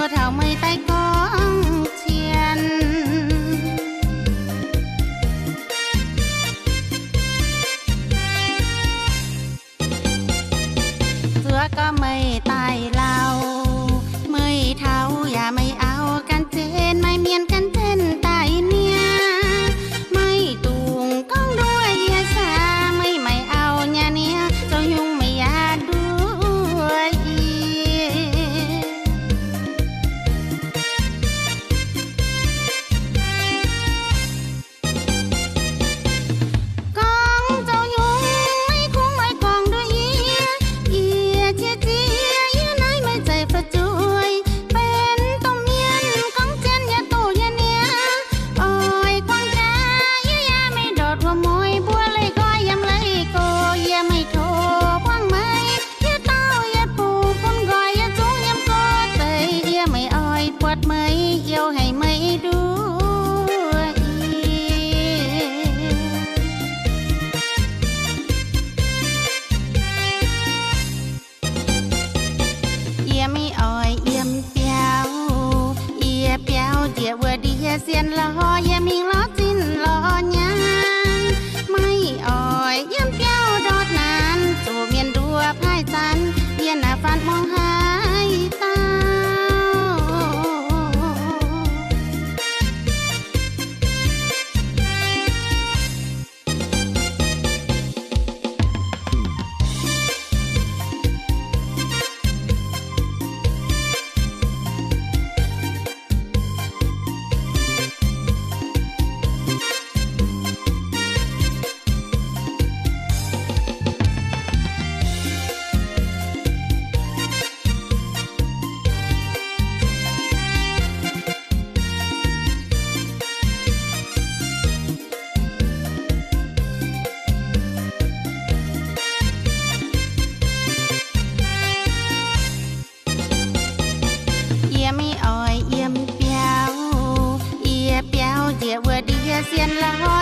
thảo mây tay có chiên giữa có mây tài lao mây tháoอย่าไม่เอากันเจนไม่เมียนกันเจนตายเนี่ยไม่ตุงก้องด้วยยาสาไม่เอาเนี่ยเนี่ยเจ้ายุงไม่อยากด้วยกองเจ้ายุงไม่คุ้งไม่กองด้วยเอียเจียเจียยื้อไหนไม่ใจประจุยเป็นต้มเมียนของเจนยาโตยาเนี่ยปล่อยควางจ้ายื้อยาไม่โดดหัวมวยบัวเลยก็ยำเลยโกยาไม่โทควางไม่ยื้อเต้ายาปูคนก่อยยาจุงยำก็เตยเอียไม่อ้อยปวดไม่เยี่ยวให้ไม่ดูเอียไม่อ้อยเอี่ยมเปียวเอียเปียวเดียวเดียเสียนล้อเอียมิงล้อจินล้อยางไม่อ้อยเอี่ยมเปียวดอดนานจูเมียนดัวพายจันเอียหน้าฟันมองหายตาเอียไม่อ้อยเอี่ยมเปียวเอียเปียวเดียวเดียเสียนล้อ